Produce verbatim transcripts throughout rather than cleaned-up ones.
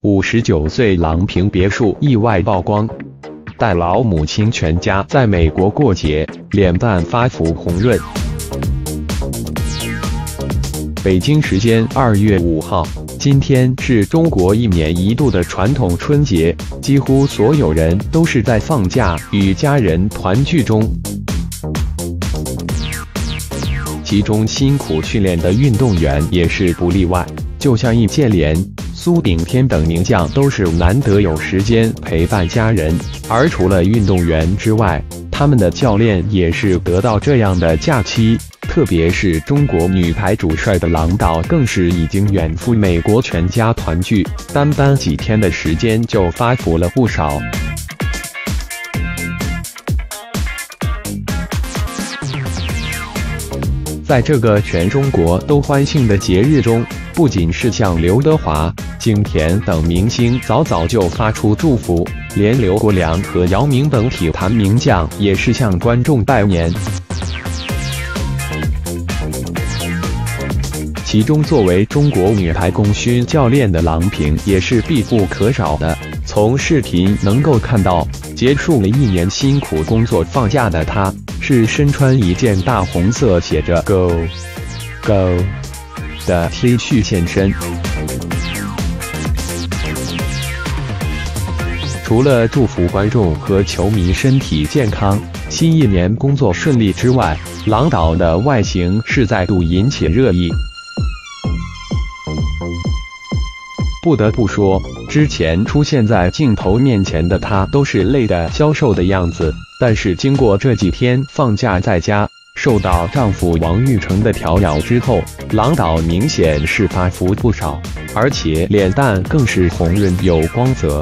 五十九岁郎平别墅意外曝光，带老母亲全家在美国过节，脸蛋发福红润。北京时间二月五号，今天是中国一年一度的传统春节，几乎所有人都是在放假与家人团聚中。其中辛苦训练的运动员也是不例外，就像易建联、苏炳添等名将都是难得有时间陪伴家人。而除了运动员之外，他们的教练也是得到这样的假期。特别是中国女排主帅的郎导更是已经远赴美国全家团聚，单单几天的时间就发福了不少。在这个全中国都欢庆的节日中，不仅是像刘德华、景甜等明星早早就发出祝福，连刘国梁和姚明等体坛名将也是向观众拜年。其中作为中国女排功勋教练的郎平也是必不可少的。从视频能够看到，结束了一年辛苦工作放假的她，是身穿一件大红色写着 Go Go 的 T 恤现身。除了祝福观众和球迷身体健康、新一年工作顺利之外，郎导的外形是再度引起热议。不得不说，之前出现在镜头面前的她都是累得消瘦的样子，但是经过这几天放假在家，受到丈夫王昱成的调养之后，郎导明显是发福不少，而且脸蛋更是红润有光泽。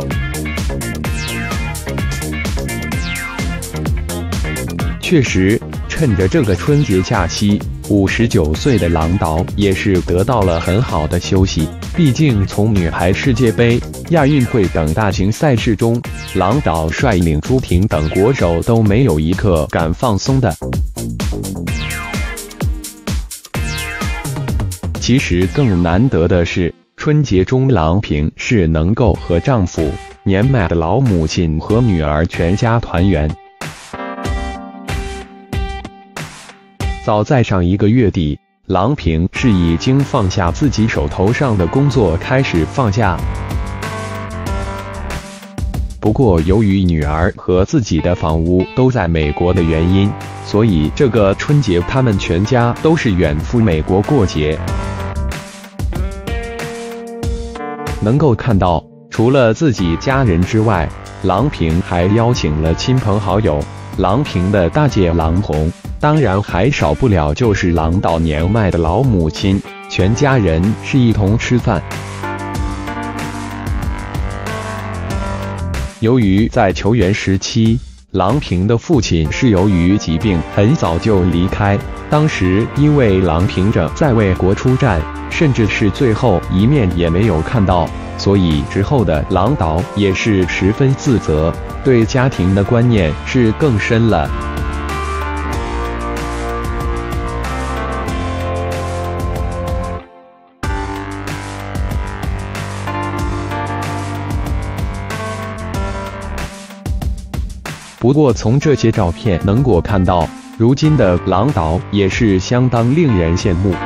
确实，趁着这个春节假期，五十九岁的郎导也是得到了很好的休息。毕竟从女排世界杯、亚运会等大型赛事中，郎导率领朱婷等国手都没有一刻敢放松的。其实更难得的是，春节中郎平是能够和丈夫、年迈的老母亲和女儿全家团圆。早在上一个月底，郎平是已经放下自己手头上的工作，开始放假。不过由于女儿和自己的房屋都在美国的原因，所以这个春节他们全家都是远赴美国过节。能够看到，除了自己家人之外，郎平还邀请了亲朋好友。郎平的大姐郎红，当然还少不了就是郎导年迈的老母亲，全家人是一同吃饭。由于在球员时期，郎平的父亲是由于疾病很早就离开，当时因为郎平着在为国出战，甚至是最后一面也没有看到，所以之后的郎导也是十分自责，对家庭的观念是更深了。不过从这些照片能够看到，如今的郎导也是相当令人羡慕。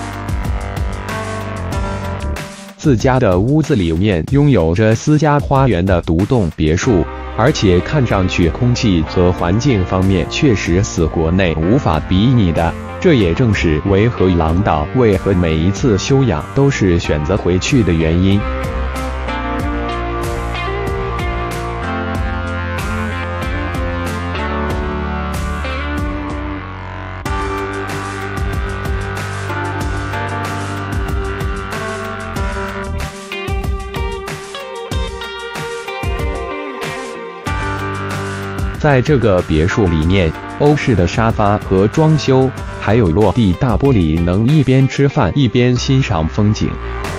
自家的屋子里面拥有着私家花园的独栋别墅，而且看上去空气和环境方面确实是国内无法比拟的，这也正是为何郎导为何每一次休养都是选择回去的原因。在这个别墅里面，欧式的沙发和装修，还有落地大玻璃，能一边吃饭一边欣赏风景。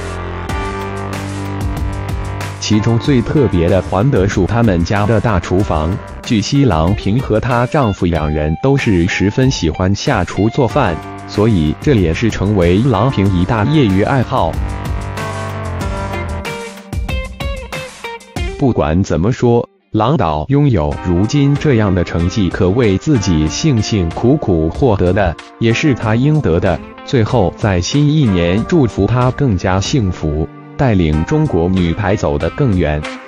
其中最特别的还得属他们家的大厨房。据悉，郎平和她丈夫两人都是十分喜欢下厨做饭，所以这也是成为郎平一大业余爱好。 不管怎么说，郎导拥有如今这样的成绩，可谓自己辛辛苦苦获得的，也是他应得的。最后，在新一年，祝福他更加幸福，带领中国女排走得更远。